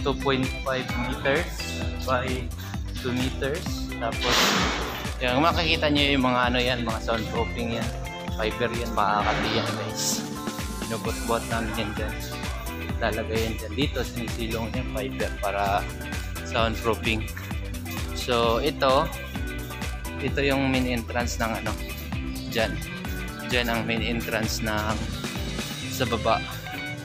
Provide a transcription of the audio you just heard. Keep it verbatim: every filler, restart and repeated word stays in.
two point five meters by two meters. Tapos yung makikita nyo yung mga ano yan, mga soundproofing yan, fiber yan, makakati yan guys. Binubot-bot namin yan dyan, lalagay yan dyan. Dito sinisilong yung fiber para soundproofing. So ito ito yung main entrance ng ano, dyan dyan ang main entrance ng sa baba.